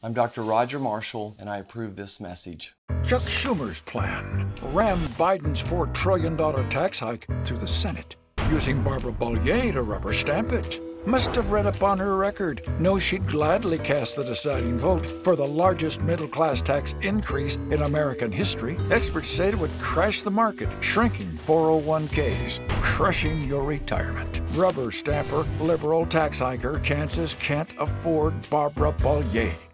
I'm Dr. Roger Marshall, and I approve this message. Chuck Schumer's plan rammed Biden's $4 trillion tax hike through the Senate, using Barbara Bollier to rubber stamp it. Must have read up on her record. Knows she'd gladly cast the deciding vote for the largest middle-class tax increase in American history. Experts say it would crash the market, shrinking 401ks, crushing your retirement. Rubber stamper, liberal tax hiker, Kansas can't afford Barbara Bollier.